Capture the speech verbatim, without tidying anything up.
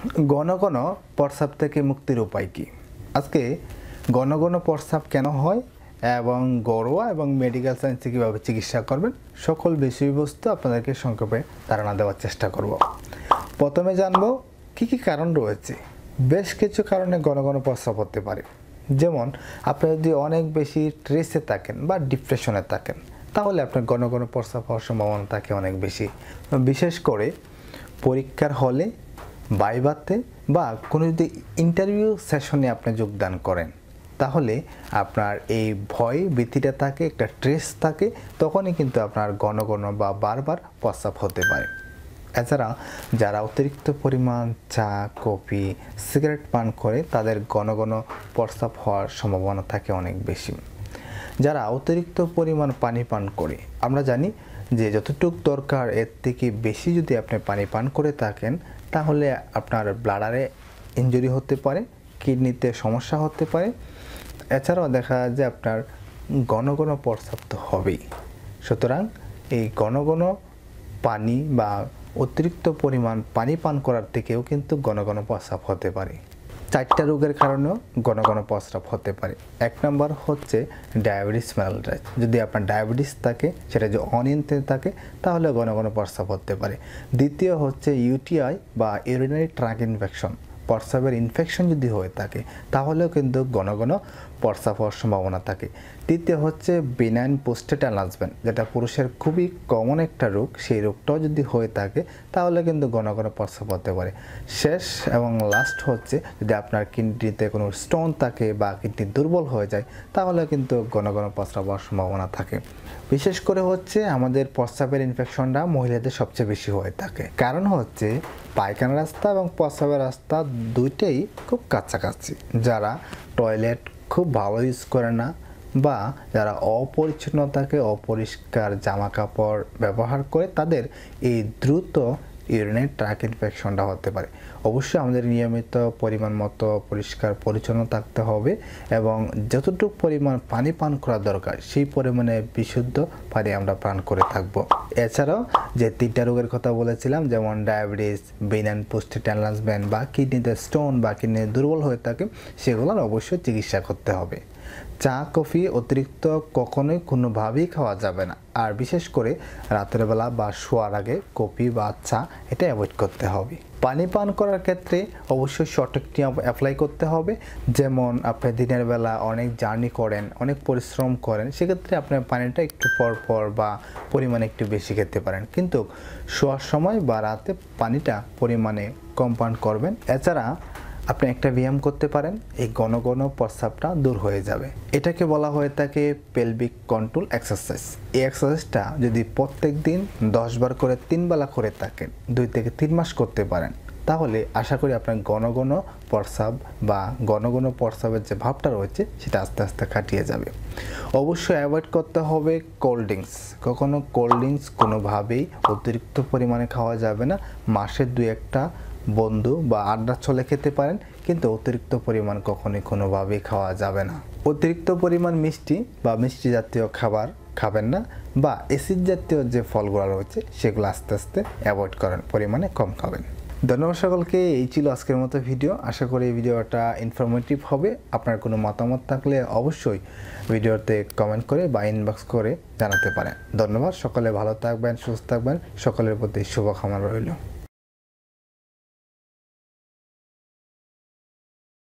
ঘন ঘন প্রস্রাব থেকে মুক্তির উপায় কি? আজকে ঘন ঘন প্রস্রাব কেন হয় এবং ঘরোয়া এবং মেডিকেল সায়েন্সে কীভাবে চিকিৎসা করবেন সকল বিষয়বস্তু আপনাদেরকে সংক্ষেপে ধারণা দেওয়ার চেষ্টা করব। প্রথমে জানব কি কি কারণ রয়েছে। বেশ কিছু কারণে ঘন ঘন প্রস্রাব হতে পারে। যেমন আপনি যদি অনেক বেশি স্ট্রেসে থাকেন বা ডিপ্রেশনে থাকেন তাহলে আপনার ঘন ঘন প্রস্রাব হওয়ার সম্ভাবনা থাকে অনেক বেশি। বিশেষ করে পরীক্ষার হলে, ভাইভাতে বা কোনো যদি ইন্টারভিউ সেশনে আপনি যোগদান করেন তাহলে আপনার এই ভয় ভীতিটা থাকে, একটা স্ট্রেস থাকে, তখনই কিন্তু আপনার ঘন ঘন বা বারবার প্রস্রাব হতে পারে। এছাড়া যারা অতিরিক্ত পরিমাণ চা, কফি, সিগারেট পান করে তাদের ঘন ঘন প্রস্রাব হওয়ার সম্ভাবনা থাকে অনেক বেশি। যারা অতিরিক্ত পরিমাণ পানি পান করে, আমরা জানি যে যতটুকু দরকার এর থেকে বেশি যদি আপনি পানি পান করে থাকেন তাহলে আপনার ব্লাডারে ইনজুরি হতে পারে, কিডনিতে সমস্যা হতে পারে। এছাড়াও দেখা যায় যে আপনার ঘন ঘন প্রস্রাব তো হবেই। সুতরাং এই ঘন ঘন পানি বা অতিরিক্ত পরিমাণ পানি পান করার থেকেও কিন্তু ঘন ঘন প্রস্রাব হতে পারে। চারটা রোগের কারণেও ঘন ঘন প্রস্রাব হতে পারে। এক নম্বর হচ্ছে ডায়াবেটিস মেলাইটাস। যদি আপনার ডায়াবেটিস থাকে, সেটা যদি অনিয়ন্ত্রিত থাকে তাহলে ঘন ঘন প্রস্রাব হতে পারে। দ্বিতীয় হচ্ছে ইউটিআই বা ইউরিনারি ট্র্যাক্ট ইনফেকশন। প্রস্রাবের ইনফেকশন যদি হয়ে থাকে তাহলেও কিন্তু ঘন ঘন প্রস্রাব হওয়ার সম্ভাবনা থাকে। তৃতীয় হচ্ছে বেনাইন প্রোস্টেট এনলার্জমেন্ট, যেটা পুরুষের খুবই কমন একটা রোগ, সেই রোগটাও যদি হয়ে থাকে তাহলে কিন্তু ঘন ঘন প্রস্রাব হতে পারে। শেষ এবং লাস্ট হচ্ছে যদি আপনার কিডনিতে কোনো স্টোন থাকে বা কিডনি দুর্বল হয়ে যায় তাহলে কিন্তু ঘন ঘন প্রস্রাব হওয়ার সম্ভাবনা থাকে। বিশেষ করে হচ্ছে আমাদের প্রস্রাবের ইনফেকশনটা মহিলাদের সবচেয়ে বেশি হয়ে থাকে। কারণ হচ্ছে পায়খানা রাস্তা এবং প্রস্রাবের রাস্তা দুইটাই খুব কাছাকাছি। যারা টয়লেট খুব ভালো ইউজ করে না বা যারা অপরিচ্ছন্ন থাকে, অপরিষ্কার জামা কাপড় ব্যবহার করে, তাদের এই দ্রুত ইউরিনারি ট্র্যাক্ট ইনফেকশনটা হতে পারে। অবশ্যই আমাদের নিয়মিত পরিমাণ মতো পরিষ্কার পরিচ্ছন্ন থাকতে হবে এবং যতটুকু পরিমাণ পানি পান করা দরকার সেই পরিমাণে বিশুদ্ধ পানি আমরা পান করে থাকব। এছাড়াও যে তিনটা রোগের কথা বলেছিলাম, যেমন ডায়াবেটিস, বেনাইন প্রোস্টেট এনলার্জমেন্ট বা কিডনিতে স্টোন বা কিডনি দুর্বল হয়ে থাকে, সেগুলোর অবশ্যই চিকিৎসা করতে হবে। চা, কফি অতিরিক্ত কখনোই কোনোভাবেই খাওয়া যাবে না। আর বিশেষ করে রাতের বেলা বা শোয়ার আগে কফি বা চা এটা অ্যাভয়েড করতে হবে। পানি পান করার ক্ষেত্রে অবশ্যই সঠিক নিয়ম অ্যাপ্লাই করতে হবে। যেমন আপনি দিনের বেলা অনেক জার্নি করেন, অনেক পরিশ্রম করেন, সেক্ষেত্রে আপনার পানিটা একটু পর পর বা পরিমাণে একটু বেশি খেতে পারেন, কিন্তু শোয়ার সময় বা রাতে পানিটা পরিমাণে কম পান করবেন। এছাড়া আপনি একটা ব্যায়াম করতে পারেন, এই ঘন ঘন প্রস্রাবটা দূর হয়ে যাবে। এটাকে বলা হয়ে থাকে পেলভিক কন্ট্রোল এক্সারসাইজ। এই এক্সারসাইজটা যদি প্রত্যেক দিন দশ বার করে তিন বেলা করে থাকেন, দুই থেকে তিন মাস করতে পারেন, তাহলে আশা করি আপনার ঘন ঘন প্রস্রাব বা ঘন ঘন প্রস্রাবের যে ভাবটা রয়েছে সেটা আস্তে আস্তে কাটিয়ে যাবে। অবশ্যই অ্যাভয়েড করতে হবে কোল্ড ড্রিঙ্কস। কখনো কোল্ড ড্রিঙ্কস কোনোভাবেই অতিরিক্ত পরিমাণে খাওয়া যাবে না। মাসে দু একটা বন্ধু বা আড্ডা চলে খেতে পারেন, কিন্তু অতিরিক্ত পরিমাণ কখনোই কোনোভাবেই খাওয়া যাবে না। অতিরিক্ত পরিমাণ মিষ্টি বা মিষ্টি জাতীয় খাবার খাবেন না, বা অ্যাসিড জাতীয় যে ফলগুলো রয়েছে সেগুলো আস্তে আস্তে অ্যাভয়েড করেন, পরিমাণে কম খাবেন। ধন্যবাদ সকলকে। এই ছিল আজকের মতো ভিডিও। আশা করি এই ভিডিওটা ইনফরমেটিভ হবে। আপনার কোনো মতামত থাকলে অবশ্যই ভিডিওতে কমেন্ট করে বা ইনবক্স করে জানাতে পারেন। ধন্যবাদ। সকলে ভালো থাকবেন, সুস্থ থাকবেন। সকলের প্রতি শুভকামনা রইল।